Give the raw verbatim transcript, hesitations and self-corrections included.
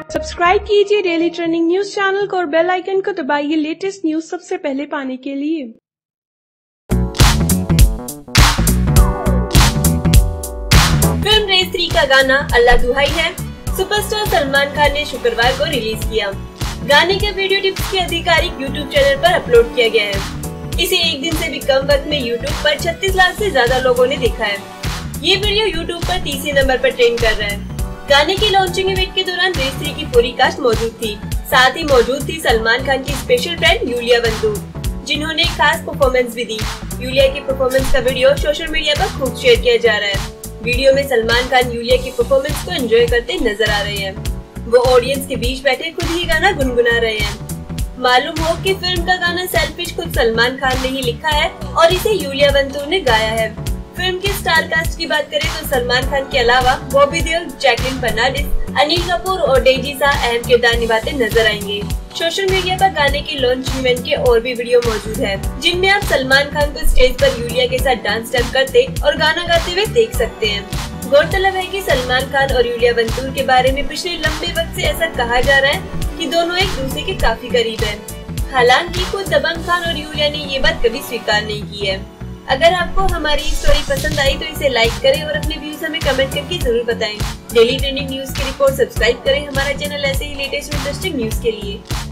Subscribe कीजिए daily trending news channel को और बेल आइकन को दबाइए लेटेस्ट न्यूज सबसे पहले पाने के लिए। फिल्म रेस थ्री का गाना अल्लाह दुहाई है सुपरस्टार सलमान खान ने शुक्रवार को रिलीज किया। गाने का वीडियो टिप्स के आधिकारिक यूट्यूब चैनल पर अपलोड किया गया है। इसे एक दिन से भी कम वक्त में यूट्यूब पर छत्तीस लाख से ज्यादा लोगों ने देखा है। ये वीडियो यूट्यूब पर तीसरे नंबर पर ट्रेंड कर रहा है। गाने की लॉन्चिंग इवेंट के दौरान रेस थ्री की पूरी कास्ट मौजूद थी। साथ ही मौजूद थी सलमान खान की स्पेशल फ्रेंड यूलिया वंतूर, जिन्होंने एक खास परफॉर्मेंस भी दी। यूलिया की परफॉर्मेंस का वीडियो सोशल मीडिया पर खूब शेयर किया जा रहा है। वीडियो में सलमान खान यूलिया की परफॉर्मेंस को एंजॉय करते नजर आ रहे हैं। वो ऑडियंस के बीच बैठे खुद ही गाना गुनगुना रहे हैं। मालूम हो कि फिल्म का गाना सेल्फिश खुद सलमान खान ने ही लिखा है और इसे यूलिया वंतूर ने गाया है। फिल्म के स्टार कास्ट की बात करें तो सलमान खान के अलावा बॉबी देओल, जैकलिन फर्नांडिस, अनिल कपूर और डेजी शाह अहम किरदार निभाते नजर आएंगे। सोशल मीडिया पर गाने के लॉन्च इवेंट के और भी वीडियो मौजूद है, जिनमें आप सलमान खान को स्टेज पर यूलिया के साथ डांस स्टेप करते और गाना गाते हुए देख सकते हैं। गौरतलब है कि सलमान खान और यूलिया वंतूर के बारे में पिछले लंबे वक्त से ऐसा कहा जा रहा है कि दोनों एक दूसरे के काफी करीब हैं। हालांकि खुद दबंग खान और यूलिया ने ये बात कभी स्वीकार नहीं की है। अगर आपको हमारी स्टोरी पसंद आई तो इसे लाइक करें और अपने व्यूज हमें कमेंट करके जरूर बताएं। डेली ट्रेंडिंग न्यूज की रिपोर्ट सब्सक्राइब करें हमारा चैनल ऐसे ही लेटेस्ट इंटरेस्टिंग न्यूज के लिए।